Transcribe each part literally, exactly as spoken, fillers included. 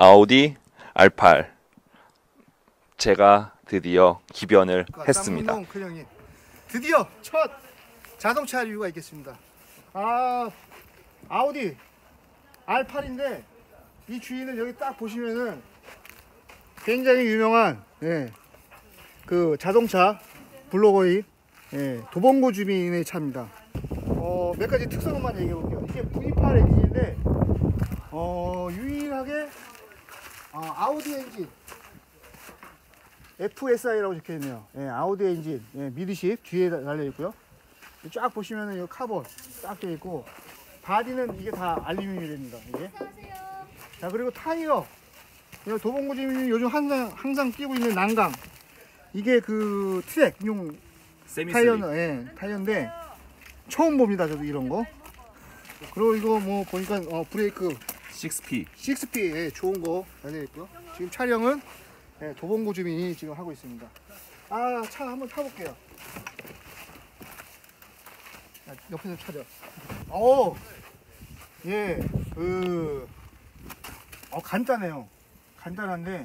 아우디 알 팔 제가 드디어 기변을 했습니다. 드디어 첫 자동차 리뷰가 있겠습니다. 아, 아우디 알 팔인데 이 주인은 여기 딱 보시면은 굉장히 유명한 예, 그 자동차 블로거인 예, 도봉구 주민의 차입니다. 어, 몇 가지 특성만 얘기해 볼게요. 이게 브이 팔 엔진인데 어, 유일하게 어, 아우디 엔진 에프에스아이라고 적혀 있네요. 예, 아우디 엔진 예, 미드십 뒤에 달려 있고요. 쫙 보시면은 이 카본 딱 되어 있고 바디는 이게 다 알루미늄이 됩니다. 이게. 자, 그리고 타이어 도봉구 주민이 요즘 항상 항상 끼고 있는 난강 이게 그 트랙용 타이어 예, 타이어인데 처음 봅니다. 저도 이런 거. 그리고 이거 뭐 보니까 어, 브레이크 식스 피 식스 피 예, 좋은 거 달려 있고요. 지금 촬영은 예, 도봉구 주민이 지금 하고 있습니다. 아, 차 한번 타볼게요. 자, 옆에서 차죠. 어, 예, 그, 어, 간단해요. 간단한데,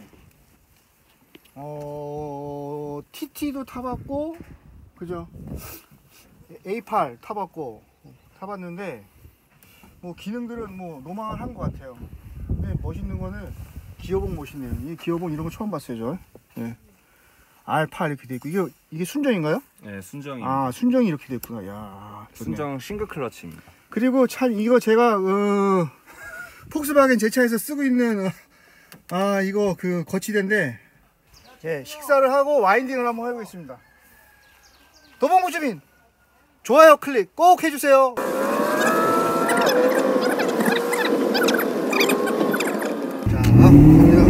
어, 티티도 타봤고, 그죠? 에이 팔 타봤고, 타봤는데, 뭐, 기능들은 뭐, 노멀한 것 같아요. 근데 멋있는 거는, 기어봉 멋있네요. 이 기어봉 이런 거 처음 봤어요, 저. 예. 알 팔 이렇게 돼 있고, 이게, 이게 순정인가요? 네, 순정이. 아, 순정이 이렇게 돼 있구나. 야, 좋네. 순정 싱글 클러치입니다. 그리고 참, 이거 제가, 어, 폭스바겐 제 차에서 쓰고 있는, 어, 아, 이거 그 거치대인데, 예, 식사를 하고 와인딩을 한번 해보겠습니다. 도봉구 주민, 좋아요 클릭 꼭 해주세요. 자, 갑니다.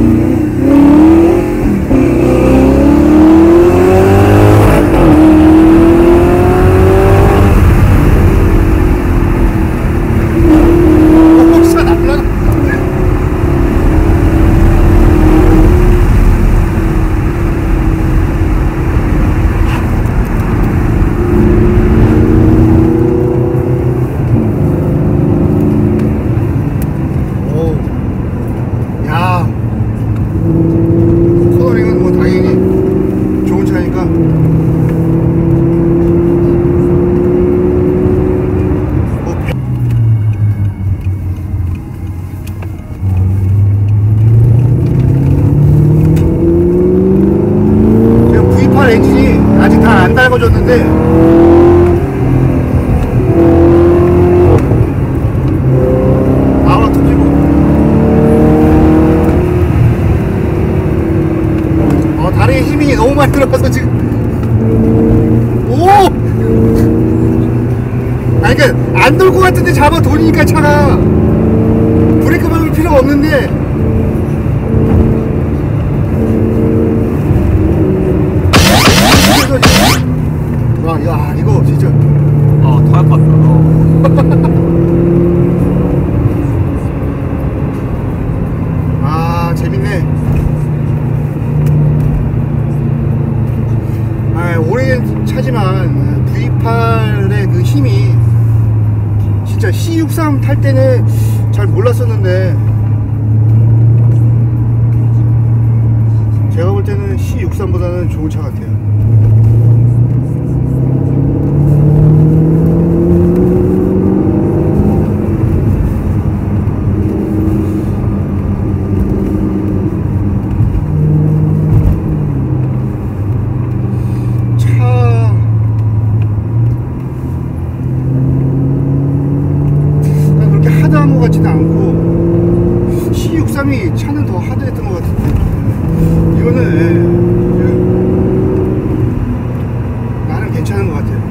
줬는데 아우라 터지고 어, 다리에 힘이 너무 많이 들어가서 지금 오! 아니 그니까 안 돌 것 같은데 잡아 도니까 차가 브레이크 밟을 필요가 없는데 와, 야, 이거 진짜. 어, 토할 것 같다. 아, 재밌네. 아, 오래된 차지만 브이 팔의 그 힘이 진짜 씨 육십삼 탈 때는 잘 몰랐었는데 제가 볼 때는 씨 육십삼보다는 좋은 차 같아요. 이 차는 더 하드했던 것 같은데 이거는 예, 나름 괜찮은 것 같아요.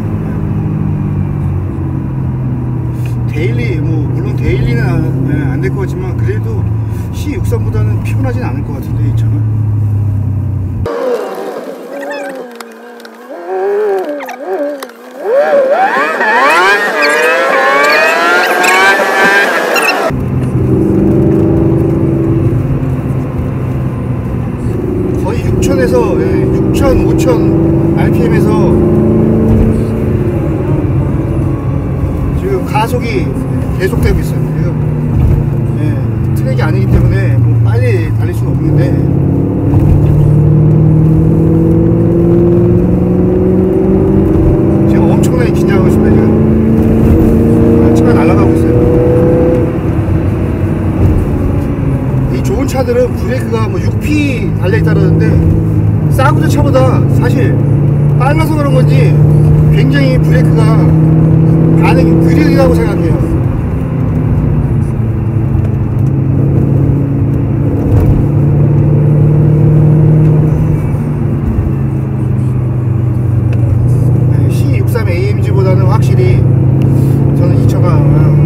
데일리 뭐 물론 데일리는 안 될 것 같지만 그래도 씨 육십삼보다는 피곤하진 않을 것 같은데 이 차는. 육천에서 육천, 오천 알피엠에서 지금 가속이 계속되고 있어요. 지금 예, 트랙이 아니기 때문에 뭐 빨리 달릴 수는 없는데 제가 엄청나게 긴장하고 있습니다. 지금 차가 날아가고 있어요. 이 좋은 차들은 브레이크가 뭐 육 피 달려있다 그러는데 싸구려 차보다 사실 빨라서 그런 건지 굉장히 브레이크가 반응이 느리다고 생각해요. 씨 육십삼 에이엠지보다는 확실히 저는 이 차가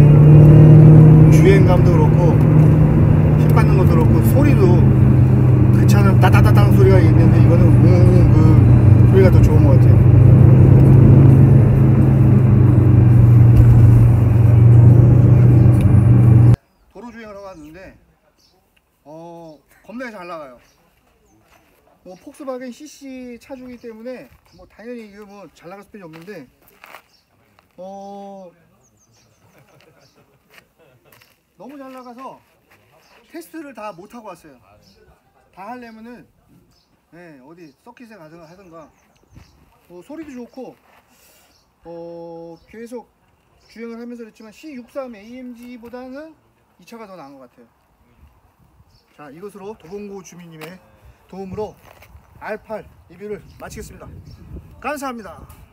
주행감도 그렇고 힘 받는 것도 그렇고 소리도 그 차는 따다다당 소리가 있는데 이거는 웅웅 그 소리가 더 좋은 것 같아요. 도로 주행을 하고 왔는데 어 겁나게 잘 나가요. 뭐 폭스바겐 씨씨 차주기 때문에 뭐 당연히 이거 뭐 잘 나갈 수밖에 없는데 어 너무 잘 나가서 테스트를 다 못 하고 왔어요. 다 하려면은 네, 어디 서킷에 가든가 하든가 어, 소리도 좋고 어 계속 주행을 하면서 그랬지만 씨 육십삼 에이엠지보다는 이 차가 더 나은 것 같아요. 자, 이것으로 도봉구 주민님의 도움으로 알 팔 리뷰를 마치겠습니다. 감사합니다.